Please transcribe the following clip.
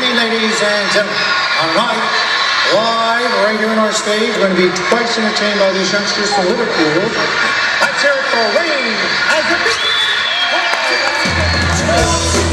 evening, ladies and gentlemen. All right, live right here on our stage. We're going to be twice entertained by these youngsters from Liverpool. Let's hear it for Wayne as the